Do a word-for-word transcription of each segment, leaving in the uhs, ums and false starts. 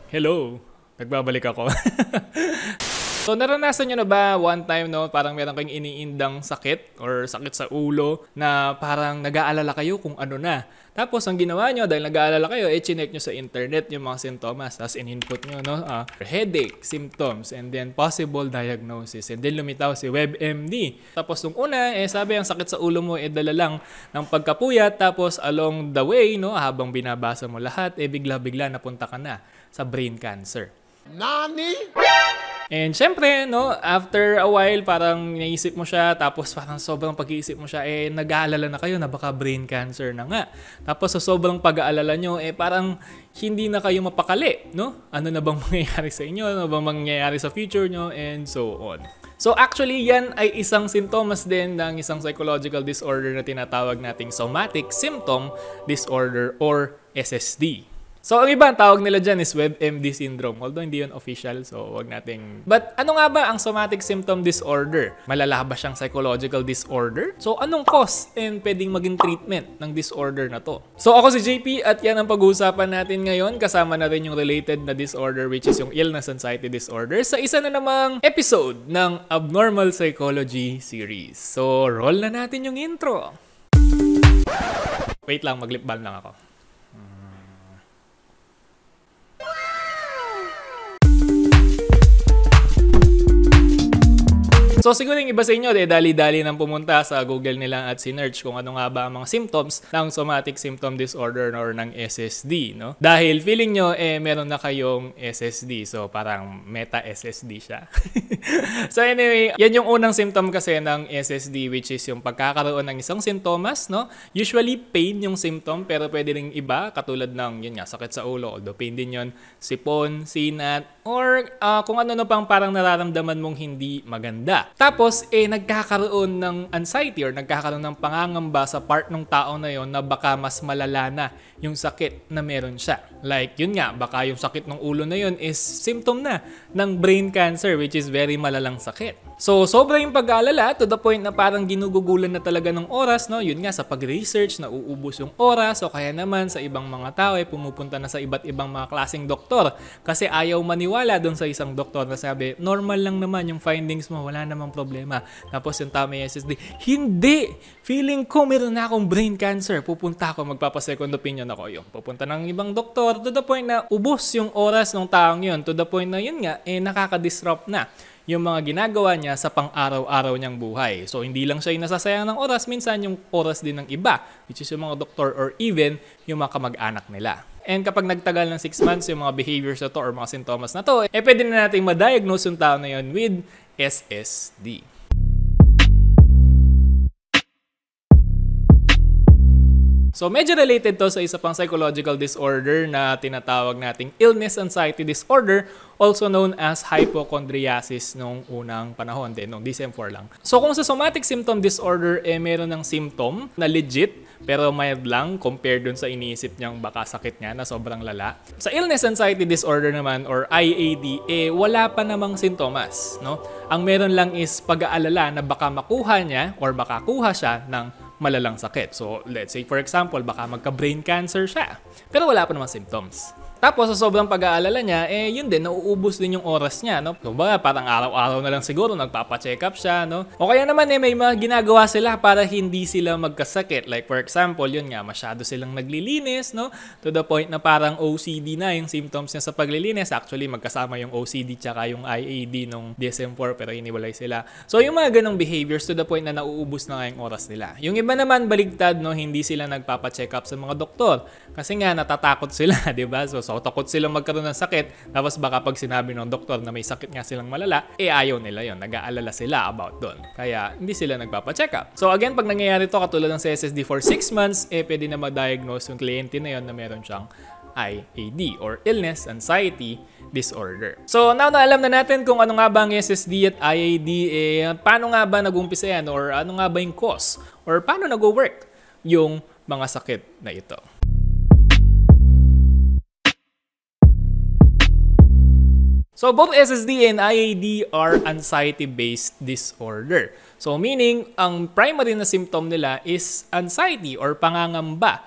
Hello! Nagbabalik ako. So, naranasan nyo na ba one time, no, parang meron kayong iniindang sakit or sakit sa ulo na parang nag-aalala kayo kung ano na. Tapos, ang ginawa nyo, dahil nag-aalala kayo, eh, chinek nyo sa internet yung mga sintomas. Tapos, in-input nyo, no, uh, headache, symptoms, and then possible diagnosis. And then, lumitaw si WebMD. Tapos, nung una, eh, sabi, ang sakit sa ulo mo, eh, dala lang ng pagkapuyat. Tapos, along the way, no, habang binabasa mo lahat, eh, bigla-bigla napunta ka na sa brain cancer. Nani? And syempre, no, after a while, parang naisip mo siya, tapos parang sobrang pag-iisip mo siya, eh, nag-aalala na kayo na baka brain cancer na nga. Tapos sa sobrang pag-aalala nyo, eh, parang hindi na kayo mapakali, no? Ano na bang mangyayari sa inyo? Ano bang mangyayari sa future nyo? And so on. So actually, yan ay isang sintomas din ng isang psychological disorder na tinatawag nating somatic symptom disorder or S S D. So, ang iba, ang tawag nila dyan is WebMD syndrome. Although, hindi yun official, so wag nating... But, ano nga ba ang somatic symptom disorder? Malala ba siyang psychological disorder? So, anong cause and pwedeng maging treatment ng disorder na to? So, ako si J P at yan ang pag-uusapan natin ngayon. Kasama na rin yung related na disorder, which is yung illness anxiety disorder, sa isa na namang episode ng Abnormal Psychology series. So, roll na natin yung intro. Wait lang, mag-lip balm lang ako. So siguro yung iba sa inyo, eh, dali-dali nang pumunta sa Google nila at sinearch kung ano nga ba ang mga symptoms ng somatic symptom disorder or ng S S D, no? Dahil feeling nyo, eh, meron na kayong S S D. So parang meta-S S D siya. So anyway, yan yung unang symptom kasi ng S S D, which is yung pagkakaroon ng isang sintomas, no? Usually pain yung symptom, pero pwede ring iba, katulad ng, yun nga, sakit sa ulo, although pain din yun, sipon, sinat, or uh, kung ano na pang parang nararamdaman mong hindi maganda. Tapos, eh, nagkakaroon ng anxiety or nagkakaroon ng pangangamba sa part ng tao na yon na baka mas malala na yung sakit na meron siya. Like, yun nga, baka yung sakit ng ulo na yun is symptom na ng brain cancer, which is very malalang sakit. So, sobra yung pag-aalala to the point na parang ginugugulan na talaga ng oras, no? Yun nga, sa pag-research, na uubos yung oras, o kaya naman sa ibang mga tao, eh, pumupunta na sa iba't ibang mga klaseng doktor. Kasi ayaw maniwala doon sa isang doktor na sabi, normal lang naman yung findings mo, wala namang problema. Tapos yung tao may S S D, hindi! Feeling ko meron na akong brain cancer. Pupunta ako, magpapa-second opinion ako. Yung pupunta ng ibang doktor to the point na ubos yung oras ng taong yun. To the point na yun nga, eh nakaka-disrupt na yung mga ginagawa niya sa pang-araw-araw niyang buhay. So, hindi lang siya yung nasasayang ng oras, minsan yung oras din ng iba, which is yung mga doktor or even yung mga kamag-anak nila. And kapag nagtagal ng six months, yung mga behaviors na to or mga sintomas na to, eh pwede na natin ma-diagnose yung tao na yun with S S D. So, medyo related to sa isa pang psychological disorder na tinatawag nating illness anxiety disorder, also known as hypochondriasis nung unang panahon, din nung D S M four lang. So, kung sa somatic symptom disorder, eh meron ng symptom na legit, pero mild lang compared dun sa iniisip niyang baka sakit niya na sobrang lala. Sa illness anxiety disorder naman, or I A D, eh wala pa namang sintomas, no? Ang meron lang is pag-aalala na baka makuha niya or baka kuha siya ng malalang sakit. So, let's say, for example, baka magka-brain cancer siya. Pero wala pa namang symptoms. Tapos, sa sobrang pag-aalala niya, eh, yun din, nauubos din yung oras niya, no? So, ba, parang araw-araw na lang siguro, nagpapa-check up siya, no? O kaya naman, eh, may mga ginagawa sila para hindi sila magkasakit. Like, for example, yun nga, masyado silang naglilinis, no? To the point na parang O C D na yung symptoms niya sa paglilinis. Actually, magkasama yung O C D tsaka yung I A D nung D S M four, pero hiniwalay sila. So, yung mga ganong behaviors to the point na nauubos na nga yung oras nila. Yung iba naman, baligtad, no? Hindi sila nagpapa-check up sa mga doktor. Kasi nga, natatakot sila, di ba? So, So, takot silang magkaroon ng sakit, tapos baka pag sinabi ng doktor na may sakit nga silang malala, eh ayaw nila yon, nag-aalala sila about doon. Kaya hindi sila nagpapa-check up. So again, pag nangyayari to katulad ng S S D for six months, eh pwede na ma-diagnose yung kliyente na yon na meron siyang I A D or illness anxiety disorder. So now na alam na natin kung ano nga ba ang S S D at I A D, eh paano nga ba nag-umpisa yan, or ano nga ba yung cause, or paano nag-work yung mga sakit na ito. So, both S S D and I A D are anxiety-based disorder. So, meaning, ang primary na symptom nila is anxiety or pangangamba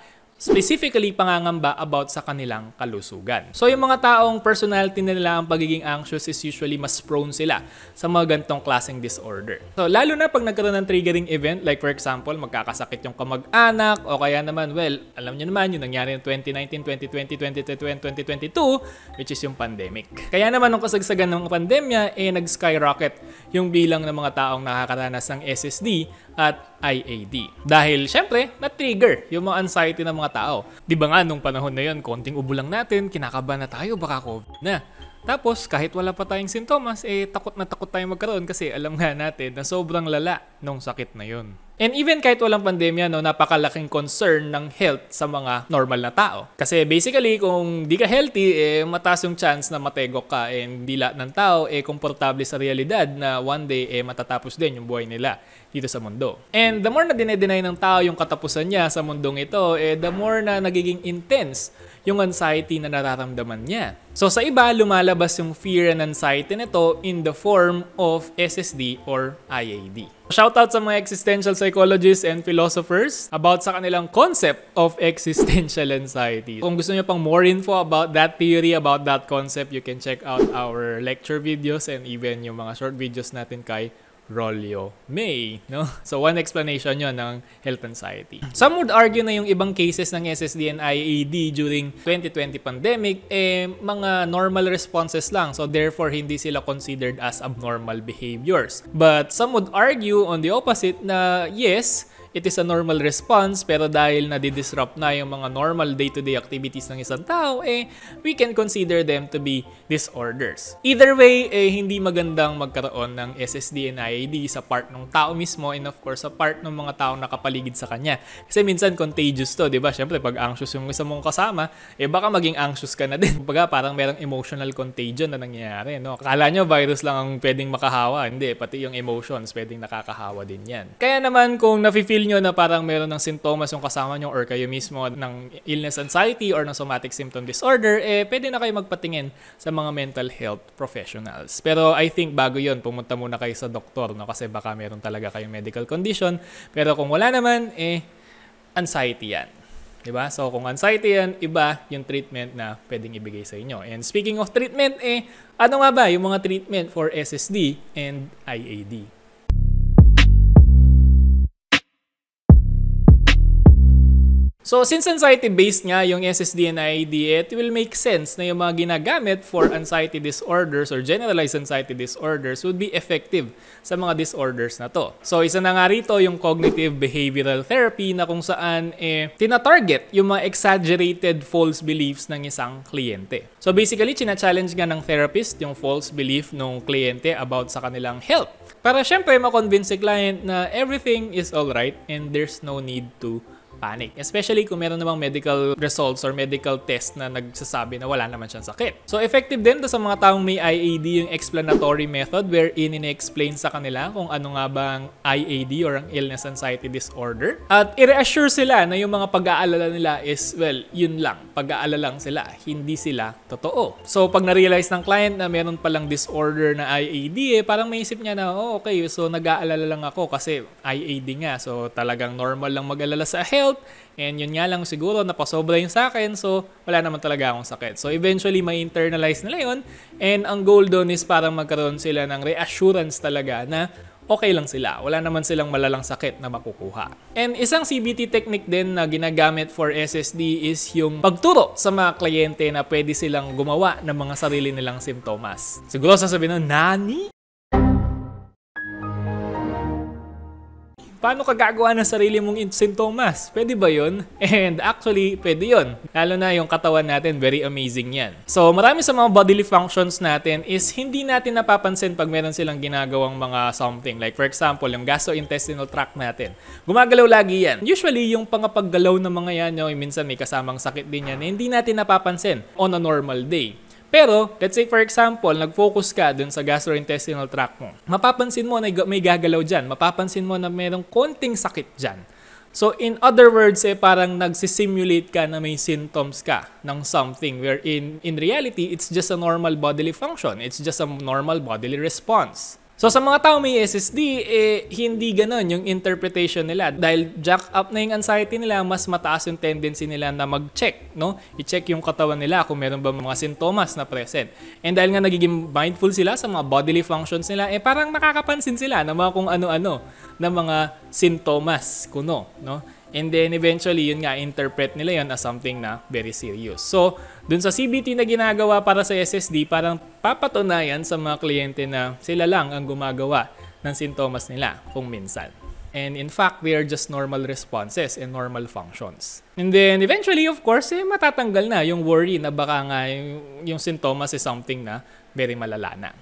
Specifically, pangangamba about sa kanilang kalusugan. So yung mga taong personality nila ang pagiging anxious is usually mas prone sila sa mga gantong klaseng disorder. So lalo na pag nagkaroon ng triggering event, like for example, magkakasakit yung kamag-anak o kaya naman, well, alam nyo naman yung nangyari ng twenty nineteen, twenty twenty, twenty twenty-one, twenty twenty-two, which is yung pandemic. Kaya naman nung kasagsagan ng pandemya, eh nag-skyrocket yung bilang ng mga taong nakakaranas ng S S D at I A D. Dahil syempre, na-trigger yung mga anxiety ng mga tao. Di ba nga nung panahon na yun, konting ubo lang natin, kinakabahan na tayo, baka COVID na. Tapos, kahit wala pa tayong sintomas, eh takot na takot tayong magkaroon kasi alam nga natin na sobrang lala nung sakit na yun. And even kahit walang pandemya, no, napakalaking concern ng health sa mga normal na tao. Kasi basically, kung di ka healthy, eh, mataas yung chance na mategok ka. And di lahat ng tao, eh, komportable sa realidad na one day, eh, matatapos din yung buhay nila dito sa mundo. And the more na dinedeny ng tao yung katapusan niya sa mundong ito, eh, the more na nagiging intense yung anxiety na nararamdaman niya. So sa iba, lumalabas yung fear and anxiety nito in the form of S S D or I A D. Shoutout sa mga existential psychologists and philosophers about sa kanilang concept of existential anxiety. Kung gusto niyo pang more info about that theory, about that concept, you can check out our lecture videos and even yung mga short videos natin kay Rolio May, no? So, one explanation yon ng health anxiety. Some would argue na yung ibang cases ng S S D and I A D during twenty twenty pandemic, eh, mga normal responses lang. So, therefore, hindi sila considered as abnormal behaviors. But some would argue on the opposite na, yes, it is a normal response, pero dahil nadidisrupt na yung mga normal day-to-day activities ng isang tao, eh, we can consider them to be disorders. Either way, eh, hindi magandang magkaroon ng S S D and I A D sa part ng tao mismo and of course, sa part ng mga taong nakapaligid sa kanya. Kasi minsan contagious to, di ba? Siyempre, pag anxious yung isa mong kasama, eh, baka maging anxious ka na din. Baga, parang merong emotional contagion na nangyayari, no? Akala nyo, virus lang ang pwedeng makahawa. Hindi, pati yung emotions, pwedeng nakakahawa din yan. Kaya naman, kung nafe-feel nyo na parang meron ng sintomas yung kasama nyo or kayo mismo ng illness anxiety or ng somatic symptom disorder, eh pwede na kayo magpatingin sa mga mental health professionals. Pero I think bago yon, pumunta muna kayo sa doktor, no? Kasi baka meron talaga kayong medical condition. Pero kung wala naman, eh anxiety yan. Diba? So kung anxiety yan, iba yung treatment na pwedeng ibigay sa inyo. And speaking of treatment, eh ano nga ba yung mga treatment for S S D and I A D? So, since anxiety-based nga yung S S D and I A D, it will make sense na yung mga ginagamit for anxiety disorders or generalized anxiety disorders would be effective sa mga disorders na to. So, isa na nga rito yung cognitive behavioral therapy na kung saan eh, tina-target yung mga exaggerated false beliefs ng isang kliyente. So, basically, china-challenge nga ng therapist yung false belief ng kliyente about sa kanilang health. Para syempre, ma-convince si client na everything is alright and there's no need to panic. Especially kung meron namang medical results or medical test na nagsasabi na wala naman siyang sakit. So, effective din to sa mga taong may I A D yung explanatory method wherein ine-explain sa kanila kung ano nga ba ang I A D or ang illness anxiety disorder. At i-reassure sila na yung mga pag-aalala nila is, well, yun lang. Pag-aalala lang sila. Hindi sila totoo. So, pag na-realize ng client na meron palang disorder na I A D, eh, parang maisip niya na, oh, okay, so nag-aalala lang ako kasi I A D nga. So, talagang normal lang mag-alala sa health. And yun nga lang siguro napasobra yung sa akin, so wala naman talaga akong sakit. So eventually may internalize nila yun, and ang goal doon is parang magkaroon sila ng reassurance talaga na okay lang sila. Wala naman silang malalang sakit na makukuha. And isang C B T technique din na ginagamit for S S D is yung pagturo sa mga kliyente na pwede silang gumawa ng mga sarili nilang simptomas. Siguro sasabihin nun, nani? Paano ka gagawa ng sarili mong sintomas? Pwede ba yun? And actually, pwede yun. Lalo na yung katawan natin, very amazing yan. So, marami sa mga bodily functions natin is hindi natin napapansin pag meron silang ginagawang mga something. Like for example, yung gastrointestinal tract natin. Gumagalaw lagi yan. Usually, yung pangapaggalaw ng mga yan, yung minsan may kasamang sakit din yan, hindi natin napapansin on a normal day. Pero, let's say for example, nag-focus ka dun sa gastrointestinal tract mo. Mapapansin mo na may gagalaw dyan. Mapapansin mo na mayroong konting sakit dyan. So, in other words, eh, parang nagsisimulate ka na may symptoms ka ng something wherein, in reality, it's just a normal bodily function. It's just a normal bodily response. So sa mga tao may S S D, eh, hindi ganon yung interpretation nila. Dahil jack up na yung anxiety nila, mas mataas yung tendency nila na mag-check, no? I-check yung katawan nila kung meron ba mga sintomas na present. And dahil nga nagiging mindful sila sa mga bodily functions nila, eh parang nakakapansin sila ng mga kung ano-ano na mga sintomas kuno, no? And then eventually, yun nga, interpret nila yun as something na very serious. So, dun sa C B T na ginagawa para sa S S D, parang papatunayan sa mga kliyente na sila lang ang gumagawa ng sintomas nila kung minsan. And in fact, they are just normal responses and normal functions. And then eventually, of course, eh, matatanggal na yung worry na baka nga yung, yung sintomas is something na very malala na.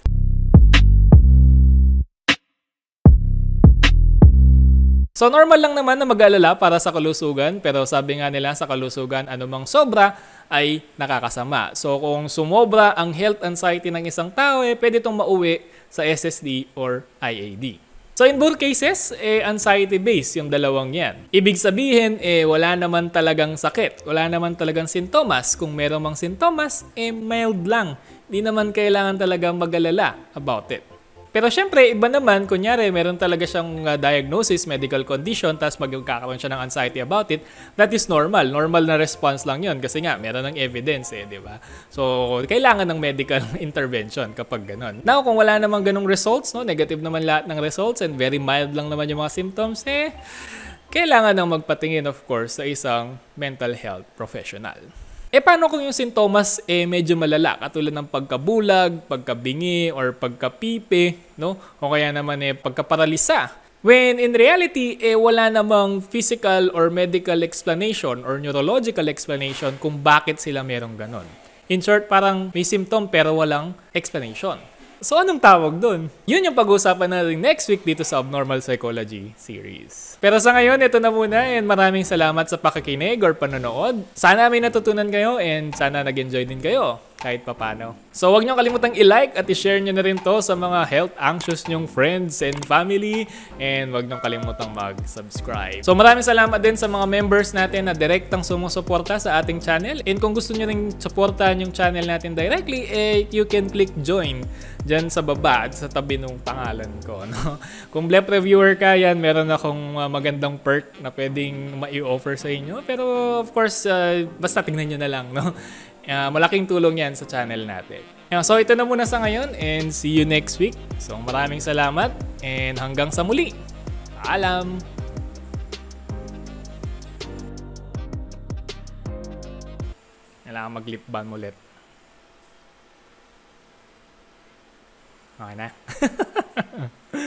So normal lang naman na mag-alala para sa kalusugan, pero sabi nga nila sa kalusugan, anumang sobra ay nakakasama. So kung sumobra ang health anxiety ng isang tao, eh, pwede itong mauwi sa S S D or I A D. So in both cases, eh, anxiety-based yung dalawang yan. Ibig sabihin, eh, wala naman talagang sakit, wala naman talagang sintomas. Kung meron mang sintomas, eh, mild lang. Hindi naman kailangan talagang mag-alala about it. Pero syempre, iba naman, kunyari, meron talaga siyang uh, diagnosis, medical condition, tapos magkakaroon siya ng anxiety about it, that is normal. Normal na response lang yun kasi nga, meron ng evidence eh, di ba? So, kailangan ng medical intervention kapag ganun. Now, kung wala namang ganung results, no, negative naman lahat ng results and very mild lang naman yung mga symptoms, eh, kailangan ng magpatingin, of course, sa isang mental health professional. Eh paano kung yung sintomas eh medyo malala, katulad ng pagkabulag, pagkabingi, or pagkapipi, no? O kaya naman eh pagkaparalisa. When in reality, eh wala namang physical or medical explanation or neurological explanation kung bakit sila merong ganon. In short, parang may symptom pero walang explanation. So anong tawag dun? Yun yung pag-uusapan natin next week dito sa Abnormal Psychology series. Pero sa ngayon, ito na muna and maraming salamat sa pakikinig or panonood. Sana may natutunan kayo and sana nag-enjoy din kayo kahit papano. So huwag niyo kalimutang i-like at i-share niyo na rin to sa mga health anxious niyong friends and family, and huwag niyo kalimutang mag-subscribe. So maraming salamat din sa mga members natin na direktang sumusuporta sa ating channel, and kung gusto niyo ring suportahan yung channel natin directly, eh you can click join dyan sa baba at sa tabi ng pangalan ko, no? Kung Blep reviewer ka, yan, meron akong uh, magandang perk na pwedeng ma-i-offer sa inyo. Pero of course, uh, basta tingnan nyo na lang, no? Uh, malaking tulong yan sa channel natin. Uh, so ito na muna sa ngayon and see you next week. So maraming salamat and hanggang sa muli. Paalam! Kailangan mag-lip balm ulit. Okay na?